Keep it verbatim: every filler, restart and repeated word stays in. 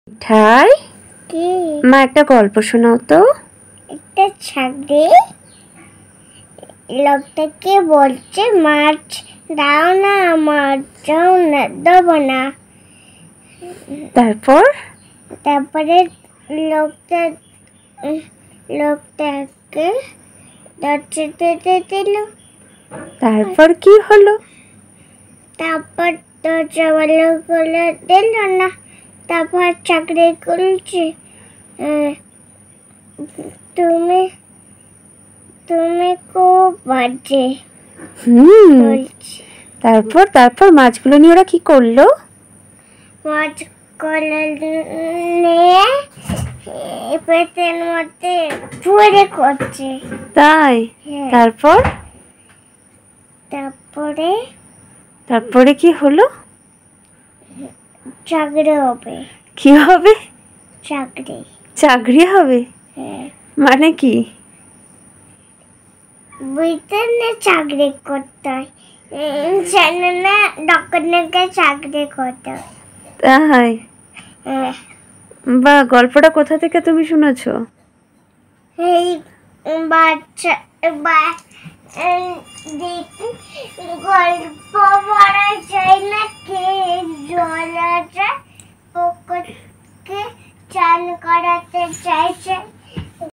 ঠাই কি মা একটা গল্প শোনাও তো। একটা ছাগলি লোকটাকে বলছে মাছ দাও না, মাছ দাও না, দেবো না। তারপর তারপরে লোকটা লোকটাকে দরজা দিতে দিল। তারপর কি হলো? তারপর দরজা ভালো করে দিল না। তারপর চাকরি করছে তুমি তুমি খুব বাজে হুম বলছি। তারপর তারপর মাছগুলো নিয়ে ওরা কি করলো? মাছ করে নিয়ে পেটের মধ্যে পুরে করছে। তাই হ্যাঁ। তারপর তারপরে তারপরে কি হলো? চাকরি হবে। কি হবে? চাকরি চাকরি হবে? হ্যাঁ, মানে কি? বুঝতে না চাকরি করতে হয়, জানো না ডক্টরকে চাকরি করতে হয়। তাই হ্যাঁ, বা গল্পটা কোথা থেকে তুমি শুনেছো? এই বাচ্চা বা এই দেখি গল্প